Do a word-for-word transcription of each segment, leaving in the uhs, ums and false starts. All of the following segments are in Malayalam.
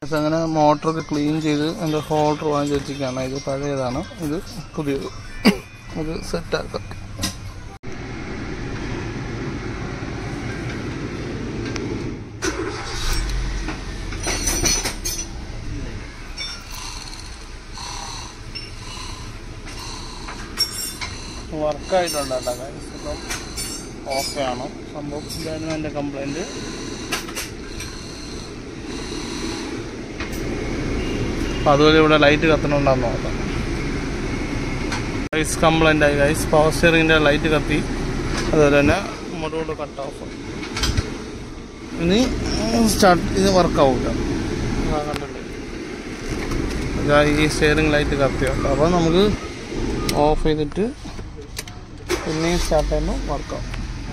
അങ്ങനെ മോട്ടറൊക്കെ ക്ലീൻ ചെയ്ത് എൻ്റെ ഹോൾഡർ വാങ്ങി വെച്ചിരിക്കുകയാണ്. ഇത് പഴയതാണ്, ഇത് പുതിയത്. ഇത് സെറ്റാക്കാം. വർക്കായിട്ടുണ്ട് കേട്ടോ ഗൈസ്. ഇപ്പം ഓക്കെ ആണ് സംഭവം. ഇതായിരുന്നു എൻ്റെ കംപ്ലൈൻറ്റ്. അപ്പം അതുപോലെ ഇവിടെ ലൈറ്റ് കത്തണുണ്ടാന്ന് നോക്കാം. ഗൈസ് കംപ്ലൈൻ്റ് ആയി ഗൈസ്. പവർ സ്റ്റിയറിങ്ങിൻ്റെ ലൈറ്റ് കത്തി, അതുപോലെ തന്നെ മോട്ടോർ കട്ട് ഓഫ്. ഇനി സ്റ്റാർട്ട് ഇത് വർക്കാവില്ല. കണ്ടില്ലേ ഈ സ്റ്റിയറിങ് ലൈറ്റ് കത്തിയുണ്ട്. അപ്പോൾ നമുക്ക് ഓഫ് ചെയ്തിട്ട് പിന്നെയും സ്റ്റാർട്ട് ചെയ്യുമ്പോൾ വർക്കാവും.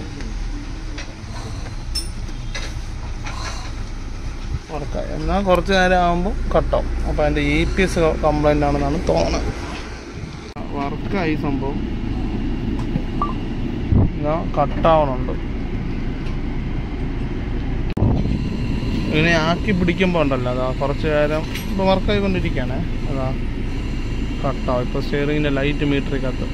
വർക്കായി എന്നാൽ കുറച്ച് നേരം ആകുമ്പോൾ കട്ടാവും. അപ്പോൾ അതിൻ്റെ ഇ പി എസ് കംപ്ലൈൻ്റ് ആണെന്നാണ് തോന്നുന്നത്. വർക്കായി സംഭവം. എന്നാൽ കട്ടാവണുണ്ട്. ഇങ്ങനെ ആക്കി പിടിക്കുമ്പോൾ ഉണ്ടല്ലോ, അതാ കുറച്ച് നേരം ഇപ്പോൾ വർക്കായിക്കൊണ്ടിരിക്കുകയാണേ. അതാ കട്ടാവും. ഇപ്പോൾ സ്റ്റിയറിങ്ങിൻ്റെ ലൈറ്റ് മീറ്ററിൽ കത്തും.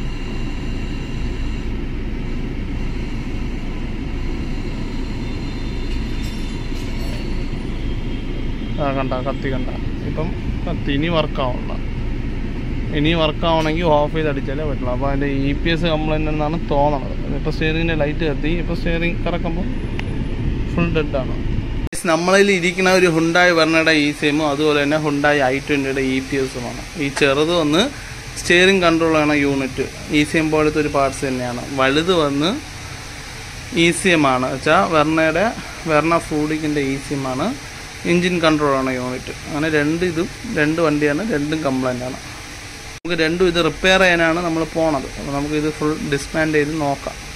ആ കണ്ട കത്തി കണ്ട ഇപ്പം കത്തി. ഇനി വർക്കാവണ്ട. ഇനി വർക്കാവണമെങ്കിൽ ഓഫ് ചെയ്ത് അടിച്ചാലേ പറ്റുള്ളൂ. അപ്പോൾ അതിൻ്റെ ഇ പി എസ് കംപ്ലൈൻ്റ് എന്നാണ് തോന്നണത്. ഇപ്പോൾ സ്റ്റിയറിങ്ങിൻ്റെ ലൈറ്റ് കത്തി. ഇപ്പോൾ സ്റ്റിയറിങ് കറക്കുമ്പോൾ ഫുൾ ഡെഡാണ്. നമ്മളിൽ ഇരിക്കുന്ന ഒരു ഹുണ്ടായി വെർണയുടെ ഇ സി എമ്മും അതുപോലെ തന്നെ ഹുണ്ടായി ഐ ട്വൻറ്റിയുടെ ഇ പി എസുമാണ്. ഈ ചെറുത് വന്ന് സ്റ്റിയറിംഗ് കൺട്രോൾ ആണ് യൂണിറ്റ്. ഇ സി എം പോലത്തെ ഒരു പാർട്സ് തന്നെയാണ്. വലുത് വന്ന് ഇ സി എം ആണ് വെച്ചാൽ വെർണയുടെ വെർണ ഫ്ലൂഡിക്കിൻ്റെ ഇ സി എം ആണ്. എൻജിൻ കൺട്രോളാണ് യൂണിറ്റ്. അങ്ങനെ രണ്ട് ഇതും രണ്ട് വണ്ടിയാണ്, രണ്ടും കംപ്ലൈൻ്റ് ആണ്. നമുക്ക് രണ്ടും ഇത് റിപ്പയർ ചെയ്യാനാണ് നമ്മൾ പോണത്. അപ്പോൾ നമുക്കിത് ഫുൾ ഡിസ്മാൻഡ് ചെയ്ത് നോക്കാം.